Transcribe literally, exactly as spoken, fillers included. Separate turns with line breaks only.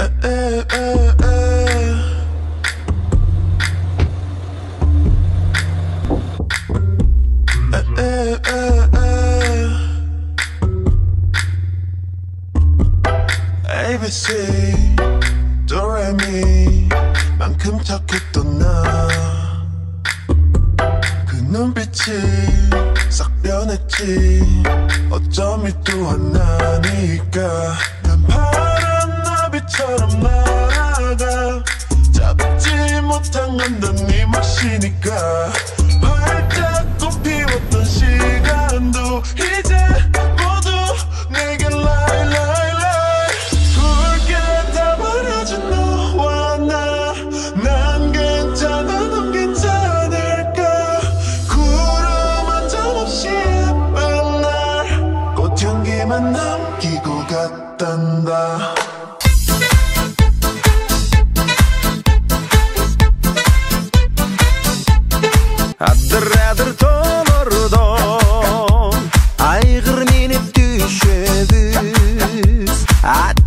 에이비씨 도레미 만큼 착했던 나 그 눈빛이 싹 변했지 어쩜 이 또 하나니까 난 파란 나비처럼 날아가 잡지 못한 건 넌 네 몫이니까 활짝 꽃피웠던 시간도 이제 모두 내게 lie lie lie 붉게 다 버려진 너와 나 난 괜찮아 넌 괜찮을까 구름 한 점 없이 예쁜 날 꽃향기만 남기고 갔단다
Addır-addır tomurdan aygır minip düşebiz.